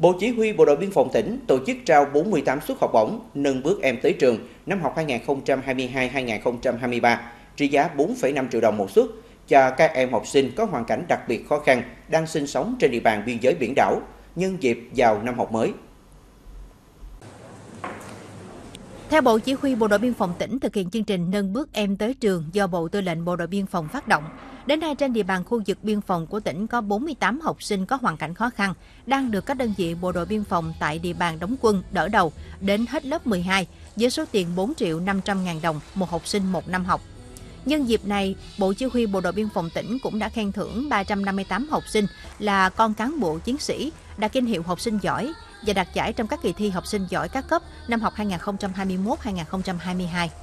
Bộ Chỉ huy Bộ đội Biên phòng tỉnh tổ chức trao 48 suất học bổng nâng bước em tới trường năm học 2022-2023, trị giá 4,5 triệu đồng một suất cho các em học sinh có hoàn cảnh đặc biệt khó khăn đang sinh sống trên địa bàn biên giới biển đảo nhân dịp vào năm học mới. Theo Bộ Chỉ huy Bộ đội Biên phòng tỉnh thực hiện chương trình nâng bước em tới trường do Bộ Tư lệnh Bộ đội Biên phòng phát động, đến nay trên địa bàn khu vực biên phòng của tỉnh có 48 học sinh có hoàn cảnh khó khăn đang được các đơn vị Bộ đội Biên phòng tại địa bàn đóng quân đỡ đầu đến hết lớp 12 với số tiền 4.500.000 đồng một học sinh một năm học. Nhân dịp này, Bộ Chỉ huy Bộ đội Biên phòng tỉnh cũng đã khen thưởng 358 học sinh là con cán bộ chiến sĩ, đạt danh hiệu học sinh giỏi và đạt giải trong các kỳ thi học sinh giỏi các cấp năm học 2021-2022.